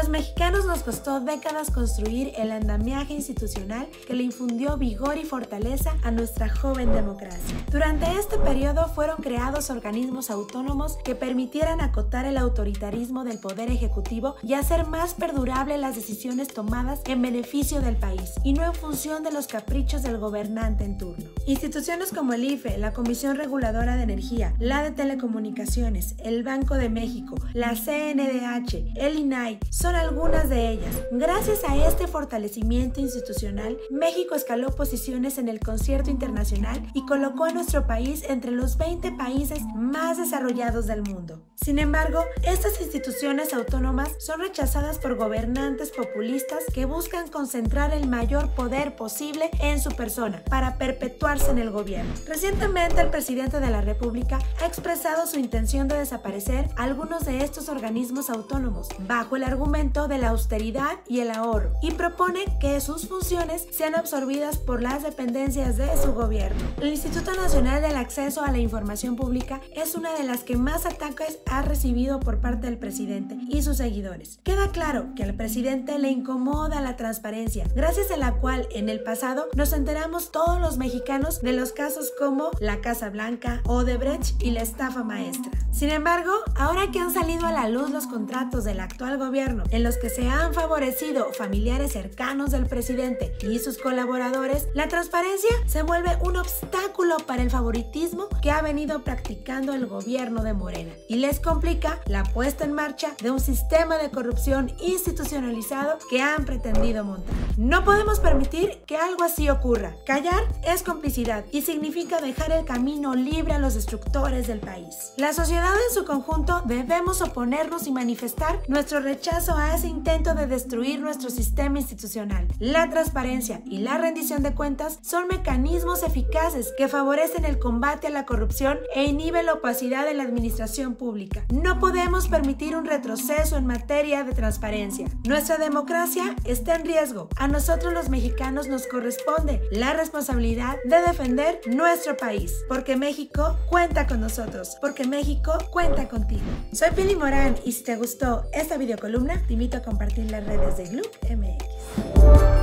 los mexicanos nos costó décadas construir el andamiaje institucional que le infundió vigor y fortaleza a nuestra joven democracia. Durante este periodo fueron creados organismos autónomos que permitieran acotar el autoritarismo del poder ejecutivo y hacer más perdurable las decisiones tomadas en beneficio del país y no en función de los caprichos del gobernante en turno. Instituciones como el IFE, la Comisión Reguladora de Energía, la de Telecomunicaciones, el Banco de México, la CNDH, el INAI, son algunas de ellas. Gracias a este fortalecimiento institucional, México escaló posiciones en el concierto internacional y colocó a nuestro país entre los 20 países más desarrollados del mundo. Sin embargo, estas instituciones autónomas son rechazadas por gobernantes populistas que buscan concentrar el mayor poder posible en su persona para perpetuarse en el gobierno. Recientemente, el presidente de la República ha expresado su intención de desaparecer algunos de estos organismos autónomos bajo el argumento de la austeridad y el ahorro y propone que sus funciones sean absorbidas por las dependencias de su gobierno. El Instituto Nacional del Acceso a la Información Pública es una de las que más ataques ha recibido por parte del presidente y sus seguidores. Queda claro que al presidente le incomoda la transparencia, gracias a la cual en el pasado nos enteramos todos los mexicanos de los casos como la Casa Blanca, Odebrecht y la estafa maestra. Sin embargo, ahora que han salido a la luz los contratos del actual gobierno en los que se han favorecido familiares cercanos del presidente y sus colaboradores, la transparencia se vuelve un obstáculo para el favoritismo que ha venido practicando el gobierno de Morena y les complica la puesta en marcha de un sistema de corrupción institucionalizado que han pretendido montar. No podemos permitir que algo así ocurra. Callar es complicidad y significa dejar el camino libre a los destructores del país. La sociedad en su conjunto debemos oponernos y manifestar nuestro rechazo a ese intento de destruir nuestro sistema institucional. La transparencia y la rendición de cuentas son mecanismos eficaces que favorecen el combate a la corrupción e inhiben la opacidad de la administración pública. No podemos permitir un retroceso en materia de transparencia. Nuestra democracia está en riesgo. A nosotros los mexicanos nos corresponde la responsabilidad de defender nuestro país, porque México cuenta con nosotros, porque México cuenta contigo. Soy Pili Morán y si te gustó esta videocolumna, te invito a compartir las redes de Gloop MX.